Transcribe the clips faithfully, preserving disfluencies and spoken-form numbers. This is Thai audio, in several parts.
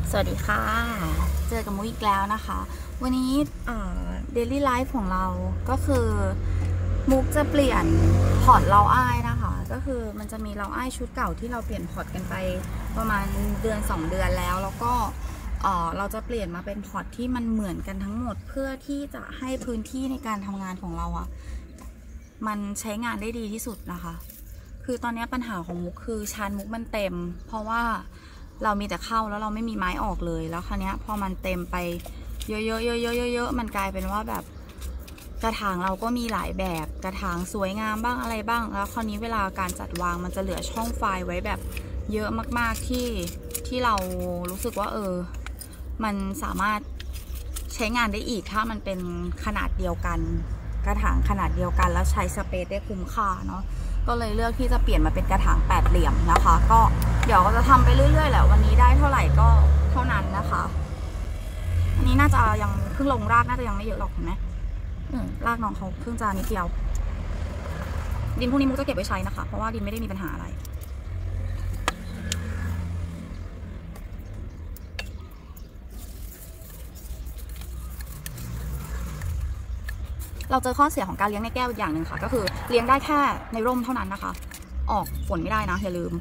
สวัสดีค่ะเจอกับมุกอีกแล้วนะคะวันนี้เดลี่ไลฟ์ของเราก็คือมุกจะเปลี่ยนพอร์ตเราอ้ายนะคะก็คือมันจะมีเราอ้ายชุดเก่าที่เราเปลี่ยนพอร์ตกันไปประมาณเดือนสองเดือนแล้วแล้วก็เราจะเปลี่ยนมาเป็นพอร์ตที่มันเหมือนกันทั้งหมดเพื่อที่จะให้พื้นที่ในการทำงานของเราอะมันใช้งานได้ดีที่สุดนะคะคือตอนนี้ปัญหาของมุกคือชานมุกมันเต็มเพราะว่าเรามีแต่เข้าแล้วเราไม่มีไม้ออกเลยแล้วคราวนี้พอมันเต็มไปเยอะๆๆๆๆมันกลายเป็นว่าแบบกระถางเราก็มีหลายแบบกระถางสวยงามบ้างอะไรบ้างแล้วคราวนี้เวลาการจัดวางมันจะเหลือช่องไฟไว้แบบเยอะมากๆที่ที่เรารู้สึกว่าเออมันสามารถใช้งานได้อีกถ้ามันเป็นขนาดเดียวกันกระถางขนาดเดียวกันแล้วใช้สเปซได้คุ้มค่าเนาะก็เลยเลือกที่จะเปลี่ยนมาเป็นกระถางแปดเหลี่ยมนะคะก็เดี๋ยวก็จะทำไปเรื่อยๆแหละวันนี้ได้เท่าไหร่ก็เท่านั้นนะคะอันนี้น่าจะยังเพิ่งลงรากน่าจะยังไม่เยอะหรอกเห็นไหมรากน้องเขาเพิ่งจะนิดเดียวดินพวกนี้มุกจะเก็บไว้ใช้นะคะเพราะว่าดินไม่ได้มีปัญหาอะไรเราเจอข้อเสียของการเลี้ยงในแก้วอีกอย่างหนึ่งค่ะก็คือเลี้ยงได้แค่ในร่มเท่านั้นนะคะออกฝนไม่ได้นะอย่าลืม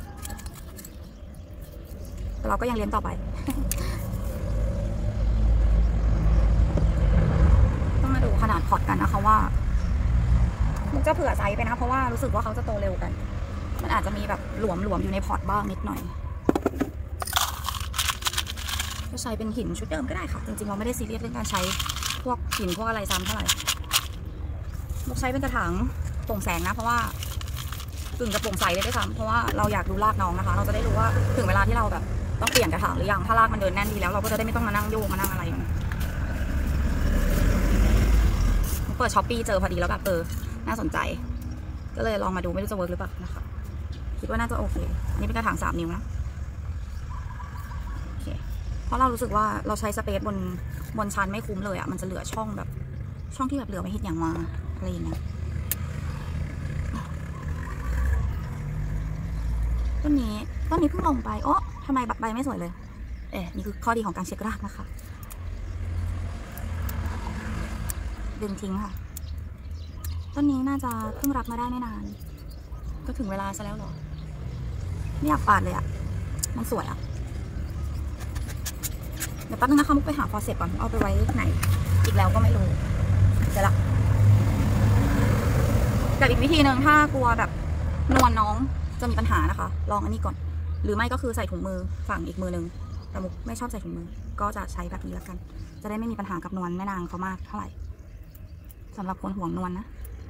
แต่เราก็ยังเลี้ยงต่อไปต้องมาดูขนาดพอร์ตกันนะคะว่ามุกจะเผื่อไซส์ไปนะเพราะว่ารู้สึกว่าเขาจะโตเร็วกันมันอาจจะมีแบบหลวมหลวมอยู่ในพอร์ตบ้างนิดหน่อยก็ใช้เป็นหินชุดเดิมก็ได้ค่ะจริงๆเราไม่ได้ซีเรียสเรื่องการใช้พวกหินพวกอะไรซ้ำเท่าไหร่มุกใช้เป็นกระถางโปร่งแสงนะเพราะว่ากึ่งจะโปร่งใสเลยด้วยซ้ำเพราะว่าเราอยากดูรากน้องนะคะเราจะได้รู้ว่าถึงเวลาที่เราแบบต้องเปลี่ยนกระถางหรือยังถ้ารากมันเดินแน่นดีแล้วเราก็จะได้ไม่ต้องมานั่งโยกมานั่งอะไรเปิดช้อปปี้เจอพอดีแล้วแบบเออน่าสนใจก็เลยลองมาดูไม่รู้จะเวิร์กหรือเปล่านะคะคิดว่าน่าจะโอเคนี่เป็นกระถางสามนิ้วนะโอเคเพราะเรารู้สึกว่าเราใช้สเปซบนบนชั้นไม่คุ้มเลยอ่ะมันจะเหลือช่องแบบช่องที่แบบเหลือไว้เห็นอย่างมาอะไรอย่างเงี้ยต้นนี้ต้นนี้เพิ่งลงไปโอ๊ะทำไมใบไม่สวยเลยเอ๊ะนี่คือข้อดีของการเช็ครากนะคะดึงทิ้งค่ะต้นนี้น่าจะเพิ่งรับมาได้ไม่นานก็ถึงเวลาซะแล้วหรอไม่อยากปาดเลยอ่ะมันสวยอ่ะเดี๋ยวแป๊บนึงนะคะมุกไปหาฟอสเซตก่อนเอาไปไว้ไหนอีกแล้วก็ไม่รู้เดี๋ยวละแต่อีกวิธีหนึ่งถ้ากลัวแบบนวลน้องจะมีปัญหานะคะลองอันนี้ก่อนหรือไม่ก็คือใส่ถุงมือฝั่งอีกมือนึงแต่มุกไม่ชอบใส่ถุงมือก็จะใช้แบบนี้แล้วกันจะได้ไม่มีปัญหากับนวลแม่นางเขามากเท่าไหร่สำหรับคนห่วงนวลนะ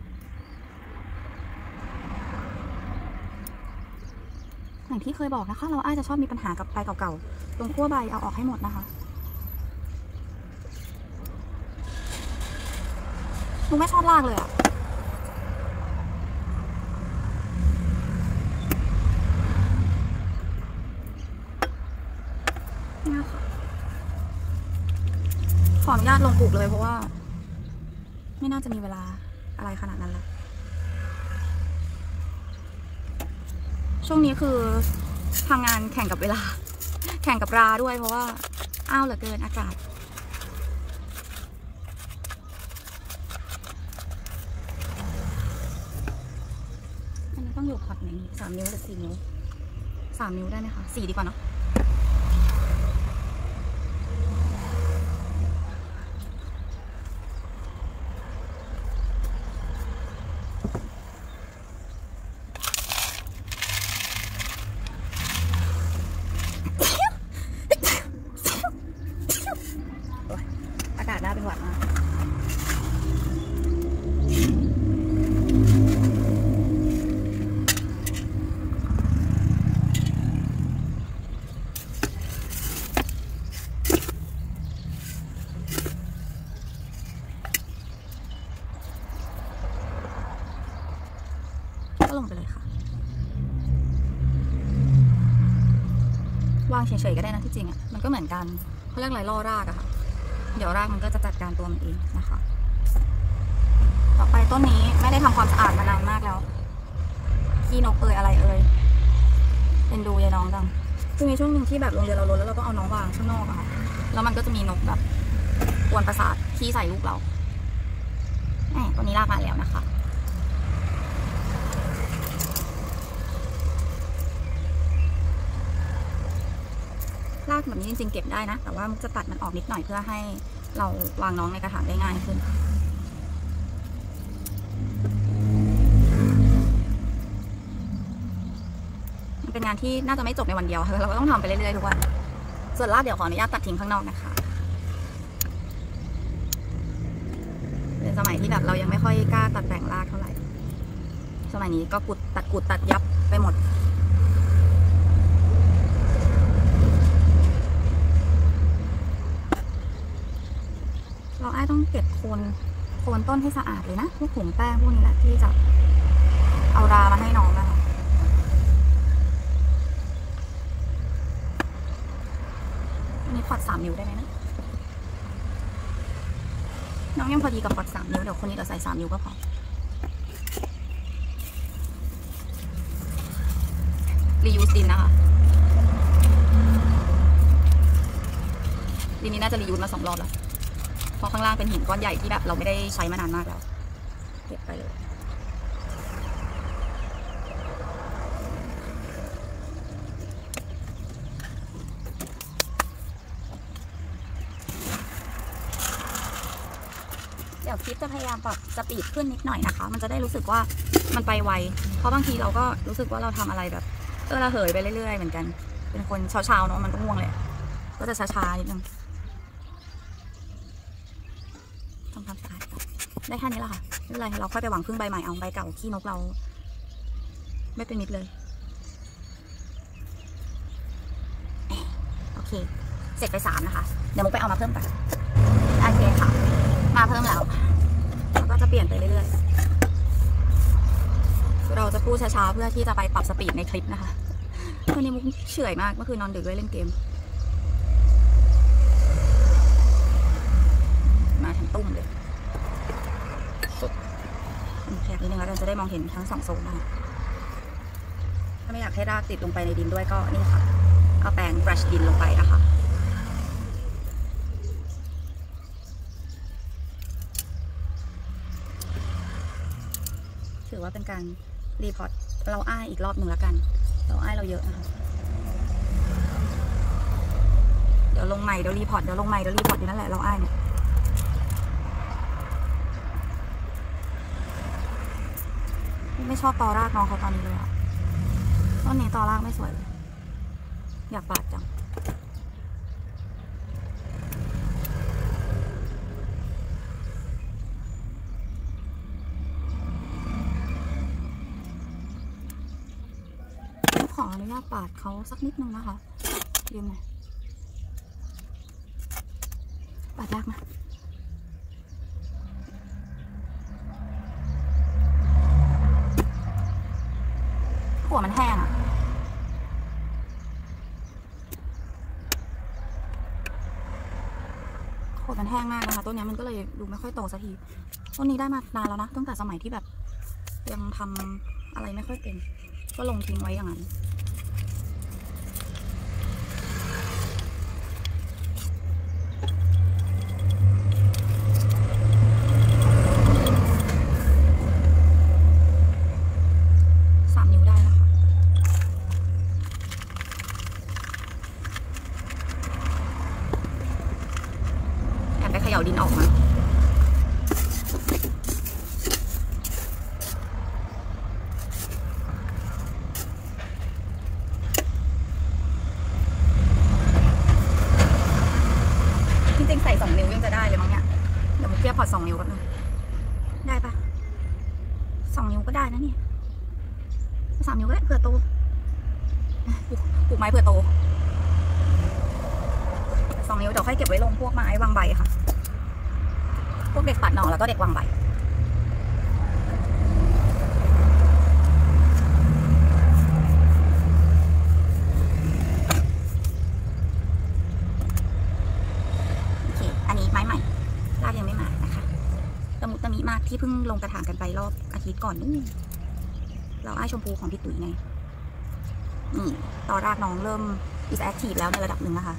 อย่างที่เคยบอกนะคะเราอาจจะชอบมีปัญหากับใบเก่าๆตรงขั้วใบเอาออกให้หมดนะคะมุกไม่ชอบรากเลยอะขออนุญาตลงปลูกเลยเพราะว่าไม่น่าจะมีเวลาอะไรขนาดนั้นแล้วช่วงนี้คือทำงานแข่งกับเวลาแข่งกับราด้วยเพราะว่าอ้าวเหลือเกินอากาศอันนี้ต้องอยู่พอร์ตไหนสามนิ้วหรือสี่นิ้วสามนิ้วได้ไหมคะสี่ดีกว่าเนาะอากาศน่าเป็นหวัดมากก็ลงไปเลยค่ะวางเฉยๆก็ได้นะที่จริงอ่ะมันก็เหมือนกันเขาเรียกอะไรล่อรากอะค่ะเดี๋ยวรากมันก็จะจัดการตัวมันเองนะคะต่อไปต้นนี้ไม่ได้ทำความสะอาดมานานมากแล้วขี้นกเอ่ยอะไรเอ่ยเป็นดูยายน้องจังคือมีช่วงหนึ่งที่แบบโรงเรียนเราลดแล้วเราต้องเอาน้องวางข้างนอกอะค่ะแล้วมันก็จะมีนกแบบกวนประสาทขี้ใส่ลูกเราแหมตัวนี้ลากมาแล้วนะคะลากแบบนี้จริงๆเก็บได้นะแต่ว่าจะตัดมันออกนิดหน่อยเพื่อให้เราวางน้องในกระถางได้ง่ายขึ้นมันเป็นงานที่น่าจะไม่จบในวันเดียวเราก็ต้องทำไปเรื่อยๆทุกวันส่วนรากเดี๋ยวขออนุญาตตัดทิ้งข้างนอกนะคะเป็นสมัยที่แบบเรายังไม่ค่อยกล้าตัดแต่งรากเท่าไหร่สมัยนี้ก็กุดตัดกุดตัดยับไปหมดเราอ้ายต้องเก็บโคนโคนต้นให้สะอาดเลยนะพวกผงแป้งพวกนี้แหละที่จะเอารามาให้น้องนะคะอันนี้พอดสามนิ้วได้ไหมนะน้องยังพอดีกับพอดสามนิ้วเดี๋ยวคนนี้เราใส่สามนิ้วก็พอรียูสดินนะคะดินนี้น่าจะรียูสมาสองรอบแล้วเพราะข้างล่างเป็นหินก้อนใหญ่ที่แบบเราไม่ได้ใช้มานานมากแล้วเก็บไปเลยเดี๋ยวคลิปจะพยายามปรับสปีดขึ้นนิดหน่อยนะคะมันจะได้รู้สึกว่ามันไปไวเพราะบางทีเราก็รู้สึกว่าเราทำอะไรแบบเออเราเหยไปเรื่อยๆเหมือนกันเป็นคนเช้าๆเนาะมันก็ง่วงเลยก็จะช้าๆนิดนึงทำความสะอาดได้แค่นี้แหละค่ะไม่เป็นไรเราค่อยไปหวังพึ่งใบใหม่เอาใบเก่าขี้นกเราไม่เป็นมิตรเลยโอเคเสร็จไปสามนะคะเดี๋ยวมุกไปเอามาเพิ่มกันโอเคค่ะมาเพิ่มแล้วแล้วก็จะเปลี่ยนไปเรื่อยๆเราจะพูดช้าๆเพื่อที่จะไปปรับสปีดในคลิปนะคะวันนี้มุกเฉื่อยมากเมื่อคืนนอนดึกด้วยเล่นเกมมาทั้งตุ้มเลยสุดแคบนิดนึงแล้วกันจะได้มองเห็นทั้งสองโซนนะคะถ้าไม่อยากให้รากติดลงไปในดินด้วยก็นี่ค่ะเอาแปรงบรัชดินลงไปนะคะถือว่าเป็นการรีพอร์ตเราอ้ายอีกรอบหนึ่งแล้วกันเราอ้ายเราเยอะนะคะเดี๋ยวลงใหม่เดี๋ยวรีพอร์ตเดี๋ยวลงใหม่เดี๋ยวรีพอร์ตอยู่นั่นแหละเราอ้ายเนี่ยไม่ชอบตอรากน้องเขาตอนนี้เลยอะต้นนี้ตอรากไม่สวยเลยอยากปาดจังขออนุญาตปาดเขาสักนิดนึงนะคะยืมหน่อยปาดยากไหมหัวมันแห้งอะหัวมันแห้งมากนะคะต้นนี้มันก็เลยดูไม่ค่อยโตสักทีต้นนี้ได้มานานแล้วนะตั้งแต่สมัยที่แบบยังทำอะไรไม่ค่อยเป็นก็ลงทิ้งไว้อย่างนั้นเขย่าดินออกมาจริงๆใส่สองนิ้วยังจะได้เลยมั้งเนี่ยเดี๋ยวมุกเทียบพอดสองนิ้วกันเลยได้ปะสองนิ้วก็ได้นะเนี่ยสามนิ้วก็ได้เผื่อโตปลูกไม้เผื่อโตสองนิ้วเดี๋ยวค่อยเก็บไว้ลงพวกไม้วางใบค่ะพวกเด็กปัดหน่อแล้วก็เด็กวางใบโอเคอันนี้ไม้ใหม่รากยังไม่มานะคะตะมุตะมิมากที่เพิ่งลงกระถางกันไปรอบอาทิตย์ก่อนนี่เราอ้ายชมพูของพี่ตุ๋ยไงนี่ตอรากน้องเริ่ม is active แล้วในระดับหนึ่งนะคะ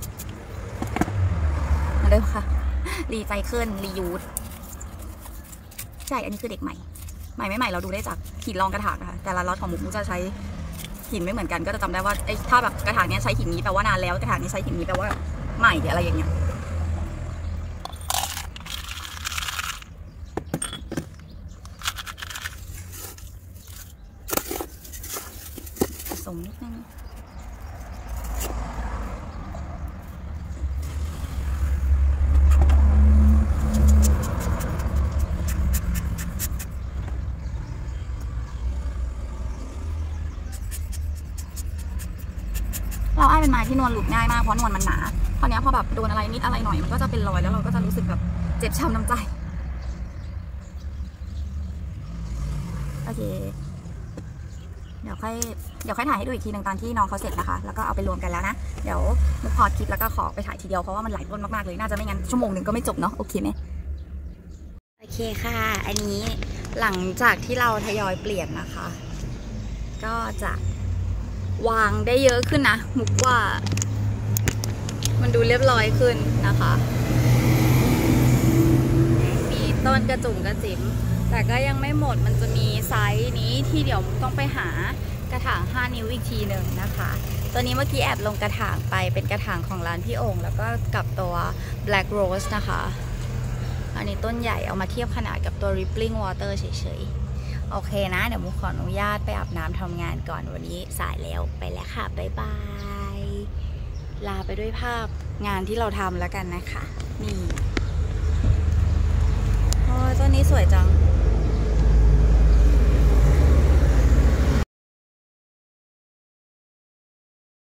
มาเริ่มค่ะรีไซเคิลรียูสใช่อันนี้คือเด็กใหม่ใหม่ไม่ใหม่เราดูได้จากหินรองกระถางนะคะแต่ละล็อตของมุกมุกจะใช้หินไม่เหมือนกันก็จะจำได้ว่าไอ้ถ้าแบบกระถางนี้ใช้หินนี้แปลว่านานแล้วกระถางนี้ใช้หินนี้แปลว่าใหม่หรืออะไรอย่างเงี้ยผสมนิดนึงเราไอ้เป็นไม้ที่นวลหลุดง่ายมากเพราะนวลมันหนาคราวนี้พอแบบโดนอะไรนิดอะไรหน่อยมันก็จะเป็นรอยแล้วเราก็จะรู้สึกแบบเจ็บช้ำน้ำใจโอเคเดี๋ยวค่อยเดี๋ยวค่อยถ่ายให้ดูอีกทีหนึ่งตอนที่น้องเขาเสร็จนะคะแล้วก็เอาไปรวมกันแล้วนะเดี๋ยวมุกพอดคลิปแล้วก็ขอไปถ่ายทีเดียวเพราะว่ามันหลายต้นมากๆเลยน่าจะไม่งั้นชั่วโมงหนึ่งก็ไม่จบเนาะโอเคไหมโอเคค่ะอันนี้หลังจากที่เราทยอยเปลี่ยนนะคะก็จะวางได้เยอะขึ้นนะมุกว่ามันดูเรียบร้อยขึ้นนะคะมีต้นกระจุ่มกระจิ๋มแต่ก็ยังไม่หมดมันจะมีไซส์นี้ที่เดี๋ยวมุกต้องไปหากระถางห้านิ้วอีกทีหนึ่งนะคะตัวนี้เมื่อกี้แอบลงกระถางไปเป็นกระถางของร้านพี่โอ่งแล้วก็กับตัว Black Rose นะคะอันนี้ต้นใหญ่เอามาเทียบขนาดกับตัว Rippling Water เฉยๆโอเคนะเดี๋ยวมุกขออนุญาตไปอาบน้ำทำงานก่อนวันนี้สายแล้วไปแล้วค่ะบ๊ายบายลาไปด้วยภาพงานที่เราทำแล้วกันนะคะนี่โอ้ยต้นนี้สวยจัง